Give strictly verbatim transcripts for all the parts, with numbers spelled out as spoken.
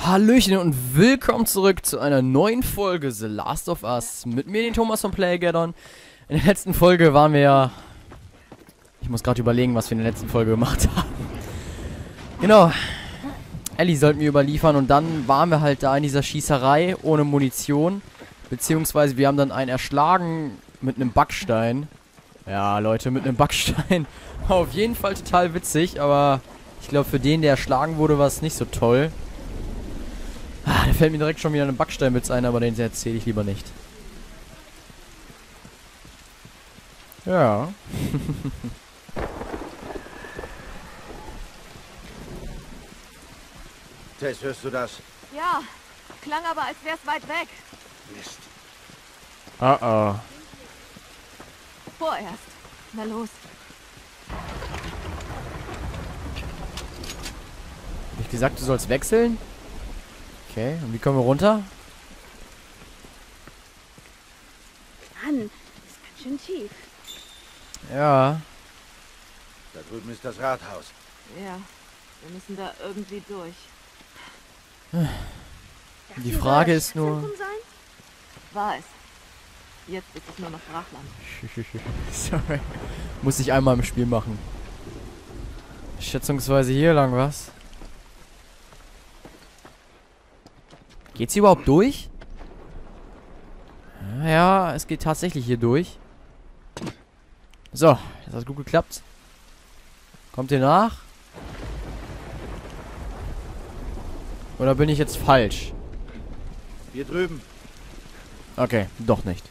Hallöchen und willkommen zurück zu einer neuen Folge The Last of Us mit mir, den Thomas von Playgaddon. In der letzten Folge waren wir ja... Ich muss gerade überlegen, was wir in der letzten Folge gemacht haben. Genau. Ellie sollten wir überliefern und dann waren wir halt da in dieser Schießerei ohne Munition. Beziehungsweise wir haben dann einen erschlagen mit einem Backstein. Ja, Leute, mit einem Backstein. War auf jeden Fall total witzig, aber ich glaube für den, der erschlagen wurde, war es nicht so toll. Ah, da fällt mir direkt schon wieder ein Backsteinwitz ein, aber den erzähle ich lieber nicht. Ja. Tess, hörst du das? Ja, klang aber, als wär's weit weg. Mist. Oh oh. Vorerst. Na los. Hab ich gesagt, du sollst wechseln? Okay, und wie kommen wir runter? Mann, ist ganz schön tief. Ja. Da drüben ist das Rathaus. Ja, wir müssen da irgendwie durch. Die Frage ist nur... War es. Jetzt ist es nur noch Brachland. Sorry. Muss ich einmal im Spiel machen. Schätzungsweise hier lang, was? Geht's hier überhaupt durch? Ja, es geht tatsächlich hier durch. So, das hat gut geklappt. Kommt ihr nach? Oder bin ich jetzt falsch? Hier drüben. Okay, doch nicht.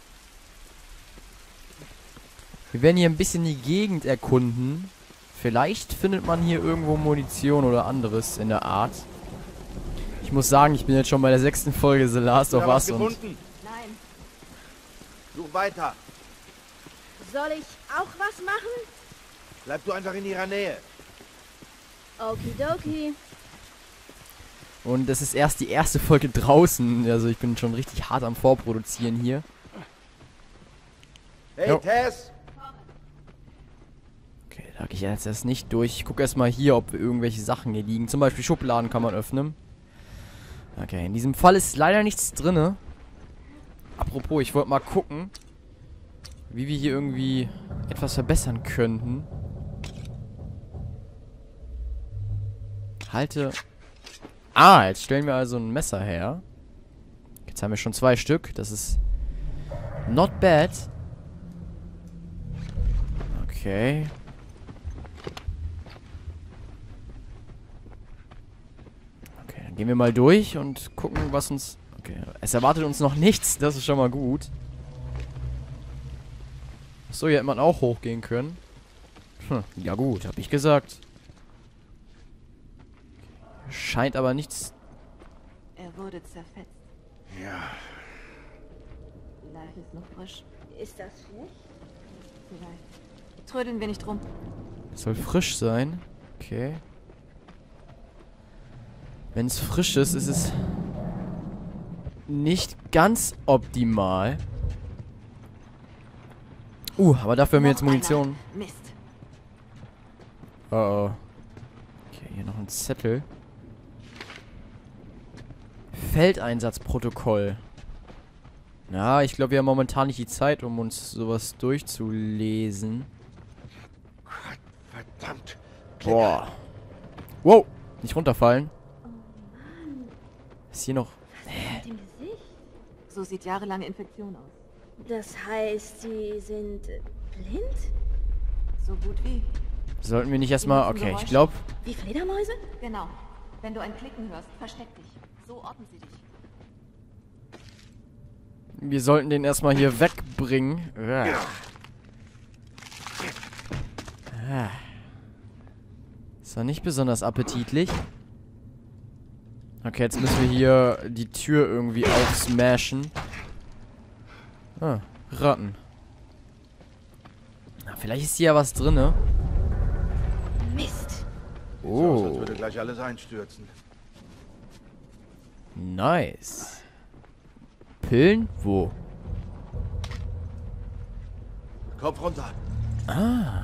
Wir werden hier ein bisschen die Gegend erkunden. Vielleicht findet man hier irgendwo Munition oder anderes in der Art. Ich muss sagen, ich bin jetzt schon bei der sechsten Folge The Last of Us und... Gefunden? Nein. Such weiter. Soll ich auch was machen? Bleib du einfach in ihrer Nähe. Okidoki. Und es ist erst die erste Folge draußen. Also ich bin schon richtig hart am Vorproduzieren hier. Hey, Jo. Tess! Okay, da gehe ich jetzt erst nicht durch. Ich gucke erstmal hier, ob irgendwelche Sachen hier liegen. Zum Beispiel Schubladen kann man öffnen. Okay, in diesem Fall ist leider nichts drinne. Apropos, ich wollte mal gucken, wie wir hier irgendwie etwas verbessern könnten. Halte... Ah, jetzt stellen wir also ein Messer her. Jetzt haben wir schon zwei Stück. Das ist not bad. Okay. Okay, dann gehen wir mal durch und gucken, was uns... Okay, es erwartet uns noch nichts. Das ist schon mal gut. Achso, hier hätte man auch hochgehen können. Hm, ja gut, hab ich gesagt. Scheint aber nichts... Er wurde zerfetzt. Ja. Die Leiche ist noch frisch. Ist das schlecht? Vielleicht. Trödeln wir nicht rum. Soll frisch sein. Okay. Wenn es frisch ist, ist es nicht ganz optimal. Uh, aber dafür haben wir jetzt Noch Munition. einer. Mist. Oh oh. Okay, hier noch ein Zettel. Feldeinsatzprotokoll. Na, ich glaube, wir haben momentan nicht die Zeit, um uns sowas durchzulesen. Gott, verdammt. Boah. Wow. Nicht runterfallen. Ist hier noch... Mit dem Gesicht? So sieht jahrelange Infektion aus. Das heißt, sie sind äh, blind? So gut wie. Sollten wir nicht erstmal... Okay, ich glaube... Wie Fledermäuse? Genau. Wenn du ein Klicken hörst, versteck dich. So orten sie dich. Wir sollten den erstmal hier wegbringen. Ah. Ist doch nicht besonders appetitlich. Okay, jetzt müssen wir hier die Tür irgendwie aufsmashen. Ah, Ratten. Na, vielleicht ist hier ja was drinne. Mist. Sieht so aus, als Oh, würde gleich alles einstürzen. nice. Pillen? Wo? Kopf runter. Ah.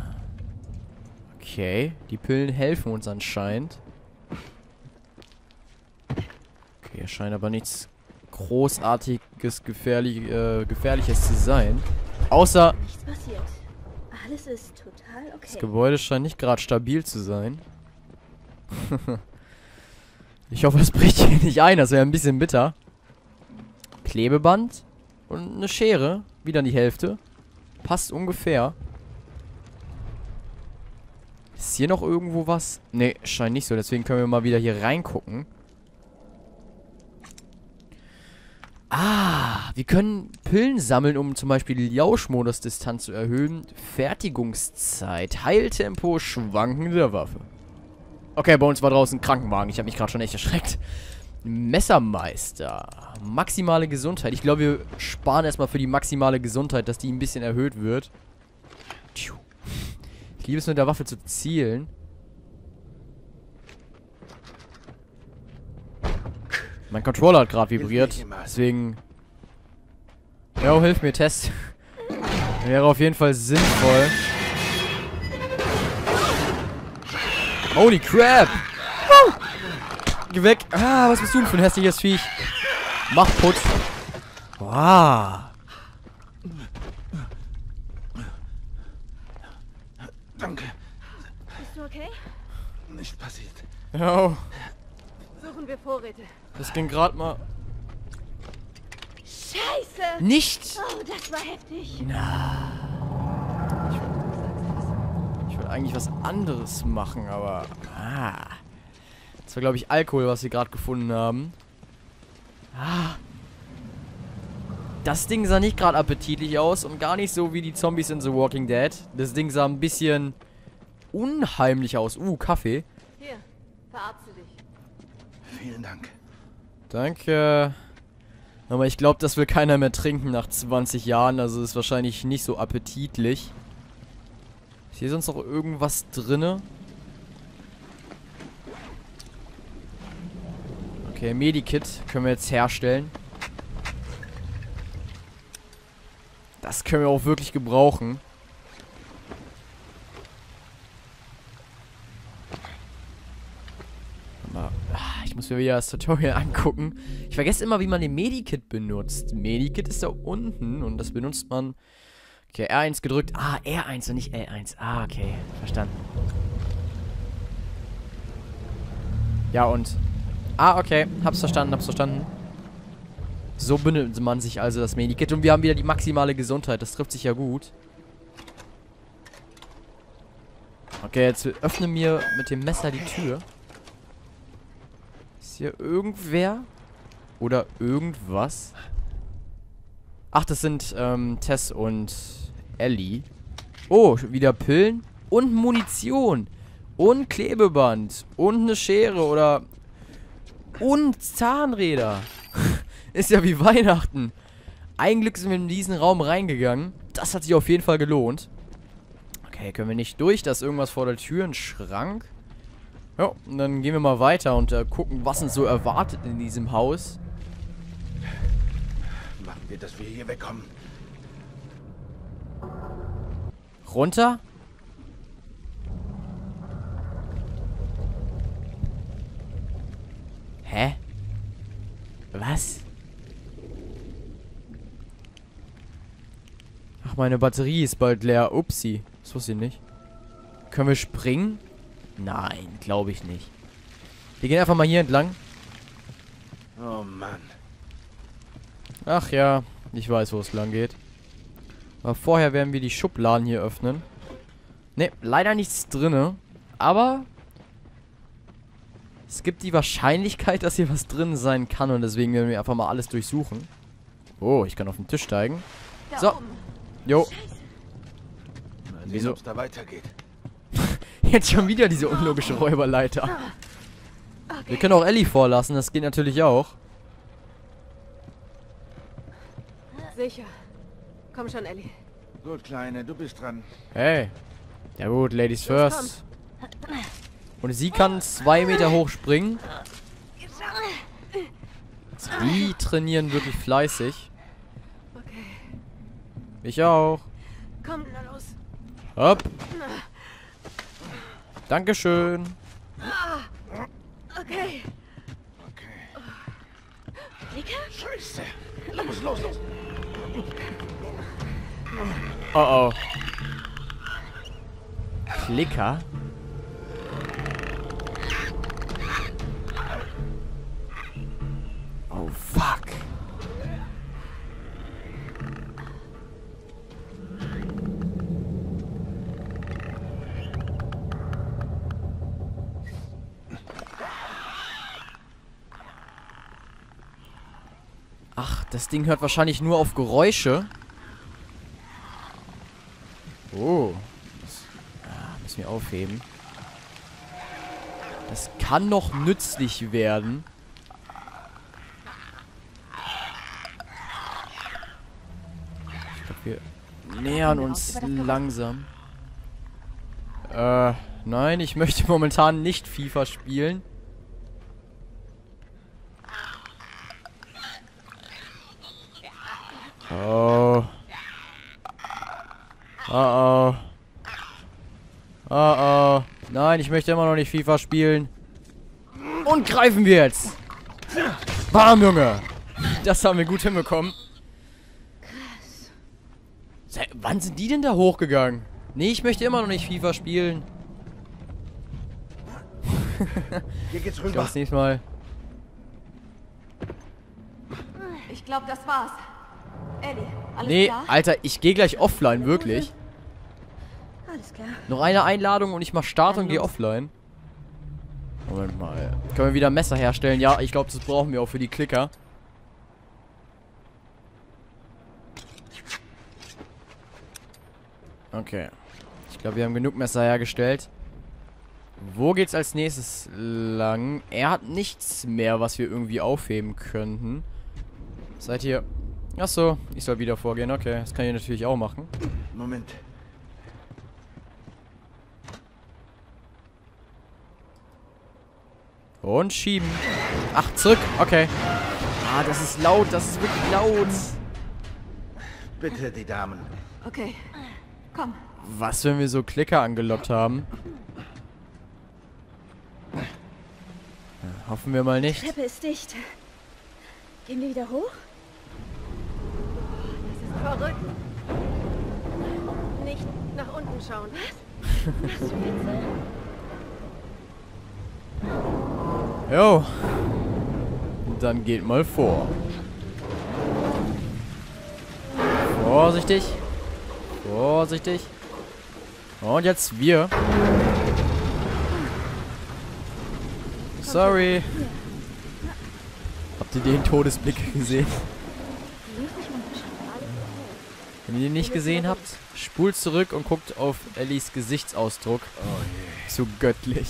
Okay, die Pillen helfen uns anscheinend. Okay, hier scheint aber nichts großartiges, gefährlich, äh, gefährliches zu sein. Außer, Nichts passiert. Alles ist total okay. das Gebäude scheint nicht gerade stabil zu sein. Ich hoffe, es bricht hier nicht ein. Das wäre ein bisschen bitter. Klebeband und eine Schere. Wieder die Hälfte. Passt ungefähr. Ist hier noch irgendwo was? Ne, scheint nicht so. Deswegen können wir mal wieder hier reingucken. Ah, wir können Pillen sammeln, um zum Beispiel die Lauschmodus-Distanz zu erhöhen. Fertigungszeit, Heiltempo, Schwanken der Waffe. Okay, bei uns war draußen ein Krankenwagen. Ich habe mich gerade schon echt erschreckt. Messermeister. Maximale Gesundheit. Ich glaube, wir sparen erstmal für die maximale Gesundheit, dass die ein bisschen erhöht wird. Ich liebe es, mit der Waffe zu zielen. Mein Controller hat gerade vibriert. Deswegen... Jo, hilf mir, Test. Wäre auf jeden Fall sinnvoll. Holy crap! Woo! Geh weg! Ah, was bist du denn für ein hässliches Viech? Mach Putz. Wow. Danke. Bist du okay? Nicht passiert. Jo, Suchen wir Vorräte. das ging gerade mal... Scheiße! Nicht! Oh, das war heftig. Ich will eigentlich was anderes machen, aber... Ah. Das war, glaube ich, Alkohol, was wir gerade gefunden haben. Ah. Das Ding sah nicht gerade appetitlich aus und gar nicht so wie die Zombies in The Walking Dead. Das Ding sah ein bisschen unheimlich aus. Uh, Kaffee. Hier, verarzte dich. Vielen Dank. Danke. Aber ich glaube, das will keiner mehr trinken nach zwanzig Jahren. Also ist wahrscheinlich nicht so appetitlich. Ist hier sonst noch irgendwas drinne? Okay, Medikit können wir jetzt herstellen. Das können wir auch wirklich gebrauchen. Aber, ah, ich muss mir wieder das Tutorial angucken. Ich vergesse immer, wie man den Medikit benutzt. Medikit ist da unten und das benutzt man... Okay, R eins gedrückt. Ah, R eins und nicht L eins. Ah, okay. Verstanden. Ja, und... Ah, okay. Hab's verstanden, hab's verstanden. So benutzt man sich also das Medikit. Und wir haben wieder die maximale Gesundheit. Das trifft sich ja gut. Okay, jetzt öffne mir mit dem Messer die Tür. Ist hier irgendwer? Oder irgendwas? Ach, das sind ähm, Tess und Ellie. Oh, wieder Pillen und Munition. Und Klebeband. Und eine Schere oder... Und Zahnräder. Ist ja wie Weihnachten. Ein Glück sind wir in diesen Raum reingegangen. Das hat sich auf jeden Fall gelohnt. Okay, können wir nicht durch. Da ist irgendwas vor der Tür. Ein Schrank. Ja, und dann gehen wir mal weiter und äh, gucken, was uns so erwartet in diesem Haus. Machen wir, dass wir hier wegkommen. Runter? Hä? Was? Ach, meine Batterie ist bald leer. Upsi. Das wusste ich nicht. Können wir springen? Nein, glaube ich nicht. Wir gehen einfach mal hier entlang. Oh Mann. Ach ja, ich weiß, wo es lang geht. Aber vorher werden wir die Schubladen hier öffnen. Ne, leider nichts drinne. Aber es gibt die Wahrscheinlichkeit, dass hier was drin sein kann. Und deswegen werden wir einfach mal alles durchsuchen. Oh, ich kann auf den Tisch steigen. Da So. oben. Jo. Mal sehen, Wieso? ob's da weitergeht. Jetzt schon wieder diese unlogische Räuberleiter. Wir können auch Ellie vorlassen. Das geht natürlich auch. Sicher. Komm schon, Ellie. Gut, Kleine, du bist dran. Hey. Ja gut, Ladies Los, first. Und sie kann zwei Meter hoch springen. Die trainieren wirklich fleißig. Okay. Ich auch. Komm, na los. Hopp. Dankeschön. Okay. Okay. Klicker? Scheiße. Los, los, los. Oh oh. Klicker? Oh fuck. Ach, das Ding hört wahrscheinlich nur auf Geräusche. Oh. Das, ah, müssen wir aufheben. Das kann noch nützlich werden. Ich glaube, wir nähern uns langsam. Äh, nein, ich möchte momentan nicht FIFA spielen. Oh. Oh oh. Oh oh. Nein, ich möchte immer noch nicht FIFA spielen. Und greifen wir jetzt. Bam, Junge. Das haben wir gut hinbekommen. Krass. Se- Wann sind die denn da hochgegangen? Nee, ich möchte immer noch nicht FIFA spielen. Hier geht's Ich rüber. glaube, das nächste Mal. Ich glaube, das war's. Ellie, alles Nee, klar? Alter, ich gehe gleich offline, wirklich. Alles klar. Noch eine Einladung und ich mach Start und gehe offline. Moment mal. Können wir wieder Messer herstellen? Ja, ich glaube, das brauchen wir auch für die Klicker. Okay. Ich glaube, wir haben genug Messer hergestellt. Wo geht's als nächstes lang? Er hat nichts mehr, was wir irgendwie aufheben könnten. Seid ihr... Achso, ich soll wieder vorgehen. Okay, das kann ich natürlich auch machen. Moment. Und schieben. Ach, zurück. Okay. Ah, das ist laut. Das ist wirklich laut. Bitte, die Damen. Okay, komm. Was, wenn wir so Klicker angelockt haben? Ja, hoffen wir mal Die nicht. Treppe ist dicht. Gehen wir wieder hoch? Verrückt. Nicht nach unten schauen. Was für Witze? Jo. Dann geht mal vor. Vorsichtig. Vorsichtig. Und jetzt wir. Sorry. Habt ihr den Todesblick gesehen? Wenn ihr den nicht gesehen habt, spult zurück und guckt auf Ellies Gesichtsausdruck. Oh je. Zu göttlich.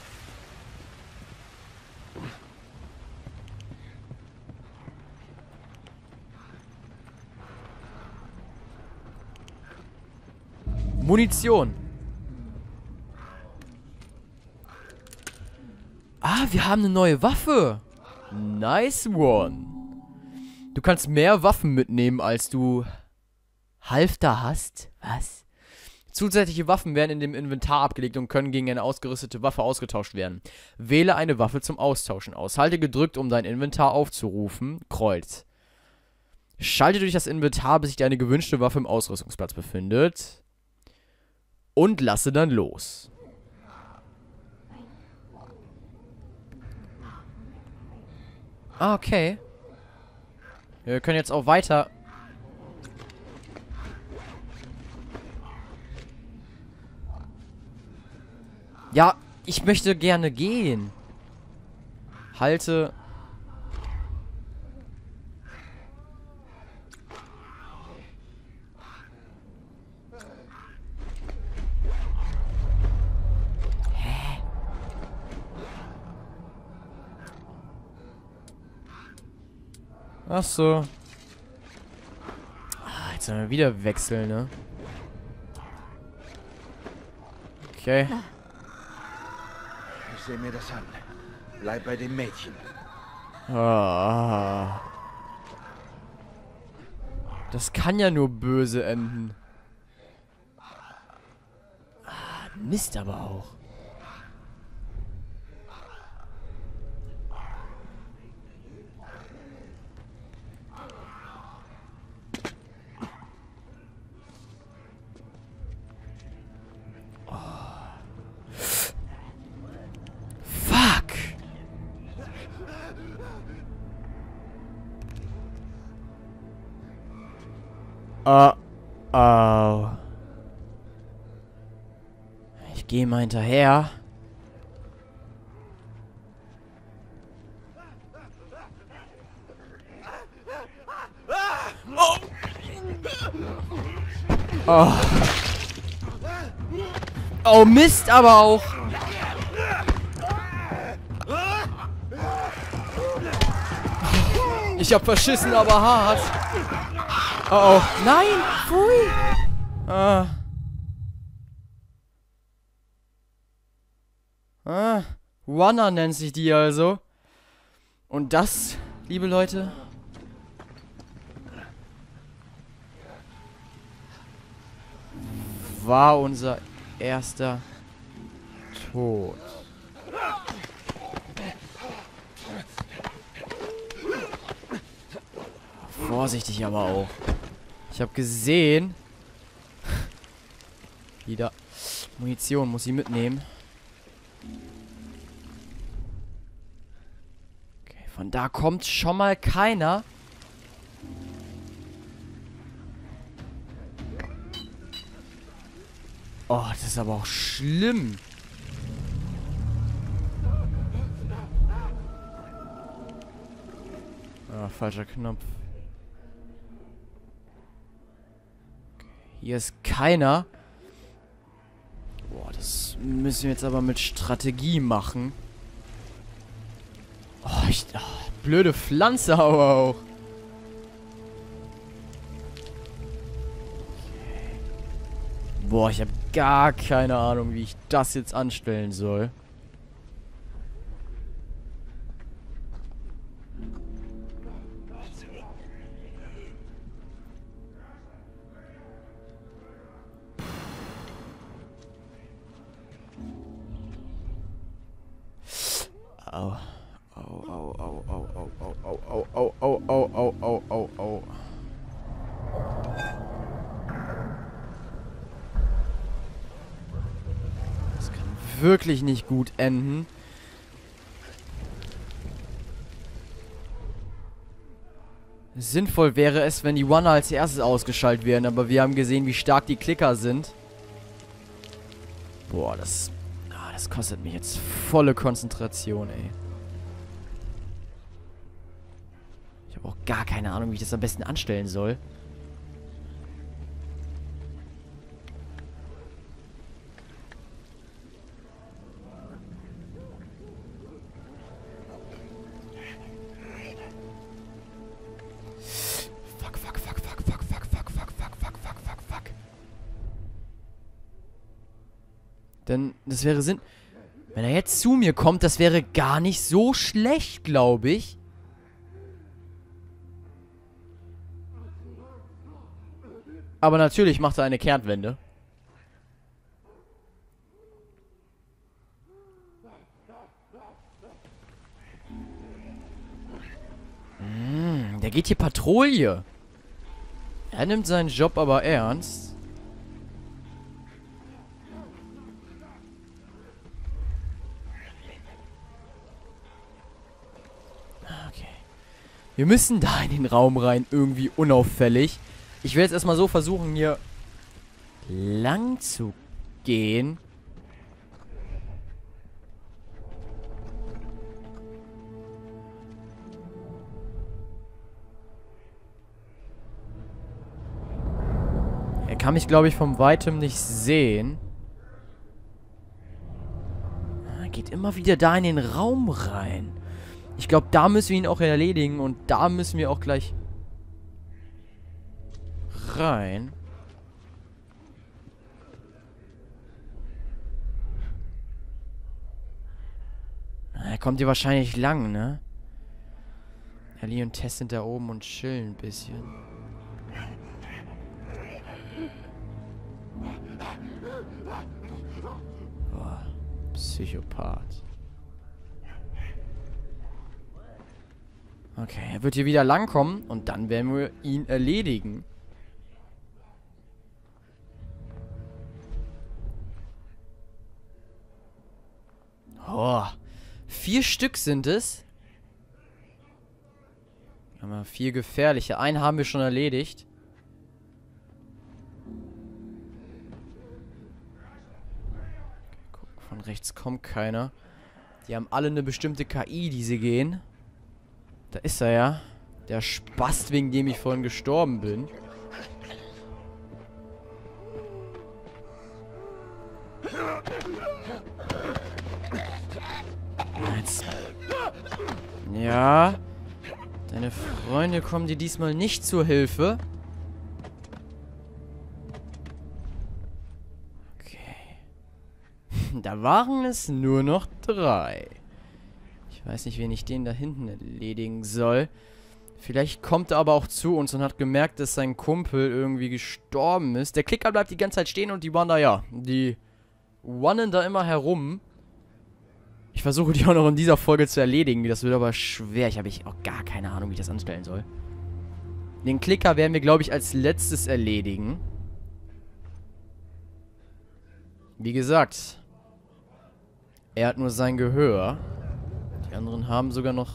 Munition. Ah, wir haben eine neue Waffe. Nice one. Du kannst mehr Waffen mitnehmen, als du Halfter hast. Was? Zusätzliche Waffen werden in dem Inventar abgelegt und können gegen eine ausgerüstete Waffe ausgetauscht werden. Wähle eine Waffe zum Austauschen aus. Halte gedrückt, um dein Inventar aufzurufen. Kreuz. Schalte durch das Inventar, bis sich deine gewünschte Waffe im Ausrüstungsplatz befindet. Und lasse dann los. Ah, okay. Wir können jetzt auch weiter... Ja, ich möchte gerne gehen. Halte... Ach so. Ah, jetzt sollen wir wieder wechseln, ne? Okay. Ich sehe mir das an. Bleib bei dem Mädchen. Ah. Das kann ja nur böse enden. Ah, Mist aber auch. Oh. Oh. Ich gehe mal hinterher. Oh. Oh. Oh Mist, aber auch. Ich hab verschissen, aber hart. Oh oh. Nein! Pfui! Ah. Ah. Runner nennt sich die also. Und das, liebe Leute, war unser erster Tod. Vorsichtig aber auch. Ich habe gesehen. Wieder. Munition muss ich mitnehmen. Okay, von da kommt schon mal keiner. Oh, das ist aber auch schlimm. Ah, falscher Knopf. Okay, hier ist keiner. Boah, das müssen wir jetzt aber mit Strategie machen. Oh, ich... Oh, blöde Pflanze aber auch. Boah, ich habe gar keine Ahnung, wie ich das jetzt anstellen soll. Au. Au, au, au, au, au, au, au, au, au, au, au, au, au, au. Das kann wirklich nicht gut enden. Sinnvoll wäre es, wenn die Runner als erstes ausgeschaltet werden, aber wir haben gesehen, wie stark die Klicker sind. Boah, das... Ah, das kostet mich jetzt volle Konzentration, ey. Ich habe auch gar keine Ahnung, wie ich das am besten anstellen soll. Fuck, fuck, fuck, fuck, fuck, fuck, fuck, fuck, fuck, fuck, fuck, fuck, fuck. Denn das wäre Sinn... Wenn er jetzt zu mir kommt, das wäre gar nicht so schlecht, glaube ich. Aber natürlich macht er eine Kehrtwende. Hm, der geht hier Patrouille. Er nimmt seinen Job aber ernst. Okay. Wir müssen da in den Raum rein, irgendwie unauffällig. Ich will jetzt erstmal so versuchen, hier lang zu gehen. Er kann mich, glaube ich, von weitem nicht sehen. Er geht immer wieder da in den Raum rein. Ich glaube, da müssen wir ihn auch erledigen und da müssen wir auch gleich rein. Er kommt hier wahrscheinlich lang, ne? Ellie und Tess sind da oben und chillen ein bisschen. Boah, Psychopath. Okay, er wird hier wieder langkommen und dann werden wir ihn erledigen. Oh, vier Stück sind es. Haben wir vier gefährliche. Einen haben wir schon erledigt. rechts kommt keiner. Die haben alle eine bestimmte K I, die sie gehen. Da ist er ja. Der Spast, wegen dem ich vorhin gestorben bin. Jetzt. Ja. Deine Freunde kommen dir diesmal nicht zur Hilfe. Da waren es nur noch drei. Ich weiß nicht, wen ich den da hinten erledigen soll. Vielleicht kommt er aber auch zu uns und hat gemerkt, dass sein Kumpel irgendwie gestorben ist. Der Klicker bleibt die ganze Zeit stehen und die Wander, ja, die wannen da immer herum. Ich versuche die auch noch in dieser Folge zu erledigen. Das wird aber schwer. Ich habe ich auch gar keine Ahnung, wie ich das anstellen soll. Den Klicker werden wir, glaube ich, als letztes erledigen. Wie gesagt, er hat nur sein Gehör. Die anderen haben sogar noch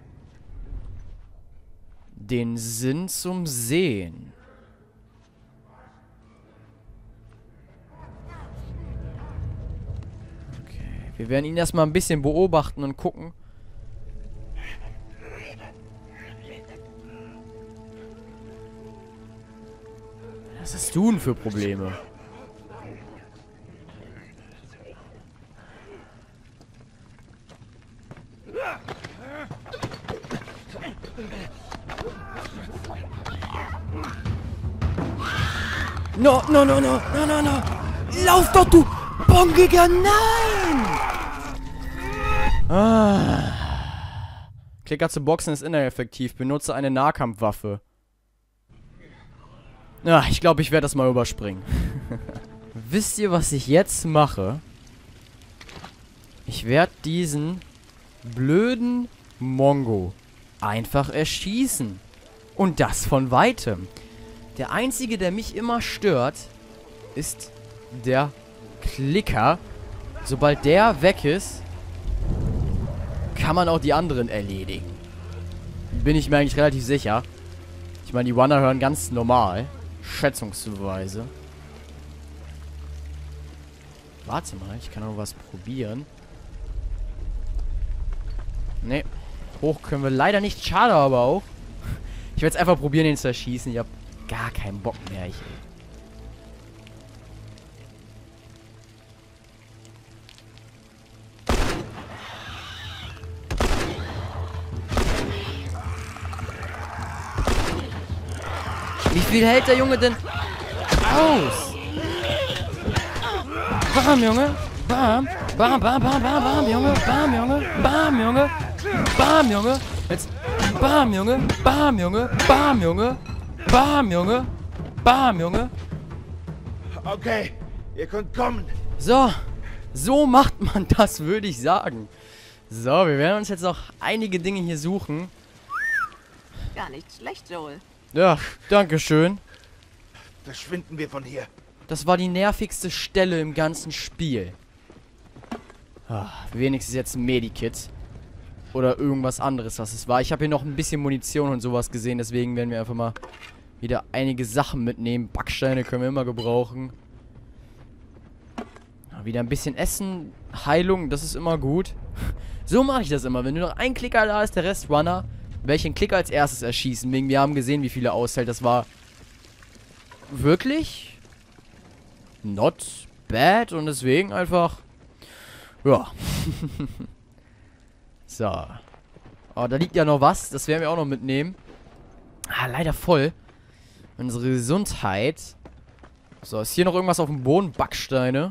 den Sinn zum Sehen. Okay, wir werden ihn erstmal ein bisschen beobachten und gucken. Was hast du denn für Probleme? No, no, no, no, no, no, no. Lauf doch, du Bongiger, nein! Ah. Klicker zu boxen ist ineffektiv. Benutze eine Nahkampfwaffe. Ja, ich glaube, ich werde das mal überspringen. Wisst ihr, was ich jetzt mache? Ich werde diesen blöden Mongo einfach erschießen. Und das von weitem. Der einzige, der mich immer stört, ist der Klicker. Sobald der weg ist, kann man auch die anderen erledigen. Bin ich mir eigentlich relativ sicher. Ich meine, die Runner hören ganz normal. Schätzungsweise. Warte mal, ich kann noch was probieren. Ne, hoch können wir leider nicht. Schade aber auch. Ich werde jetzt einfach probieren, ihn zu erschießen. Ich habe gar keinen Bock mehr. Ich, Wie viel hält der Junge denn aus? Bam, Junge. Bam. Bam, bam, bam, bam, bam, Junge. Bam, Junge. Bam, Junge. Bam, Junge. Jetzt. Bam, Junge. Bam, Junge. Bam, Junge. Bam, Junge. Bam, Junge. Okay, ihr könnt kommen. So. So macht man das, würde ich sagen. So, wir werden uns jetzt noch einige Dinge hier suchen. Gar nicht schlecht, Joel. Ja, dankeschön. Verschwinden wir von hier. Das war die nervigste Stelle im ganzen Spiel. Ah, wenigstens jetzt ein Medikit. Oder irgendwas anderes, was es war. Ich habe hier noch ein bisschen Munition und sowas gesehen. Deswegen werden wir einfach mal wieder einige Sachen mitnehmen. Backsteine können wir immer gebrauchen. Ja, wieder ein bisschen Essen. Heilung, das ist immer gut. So mache ich das immer. Wenn nur noch ein Klicker da ist, der Rest Runner. Welchen Klicker als erstes erschießen. Wegen wir haben gesehen, wie viele aushält. Das war wirklich not bad. Und deswegen einfach ja. So. Oh, da liegt ja noch was. Das werden wir auch noch mitnehmen. Ah, leider voll. Unsere Gesundheit. So, ist hier noch irgendwas auf dem Boden? Backsteine.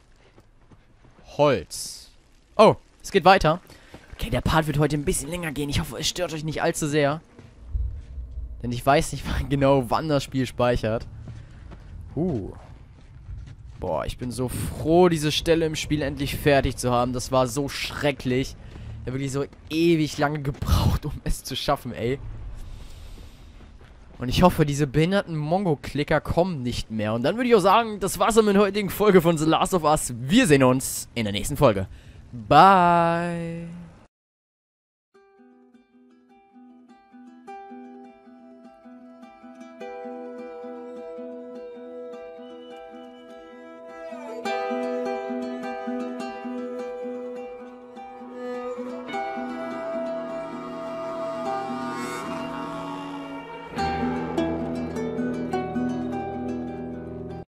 Holz. Oh, es geht weiter. Okay, der Part wird heute ein bisschen länger gehen. Ich hoffe, es stört euch nicht allzu sehr. Denn ich weiß nicht genau, wann das Spiel speichert. Uh. Boah, ich bin so froh, diese Stelle im Spiel endlich fertig zu haben. Das war so schrecklich. Ich habe wirklich so ewig lange gebraucht, um es zu schaffen, ey. Und ich hoffe, diese behinderten Mongo-Klicker kommen nicht mehr. Und dann würde ich auch sagen, das war's mit der heutigen Folge von The Last of Us. Wir sehen uns in der nächsten Folge. Bye.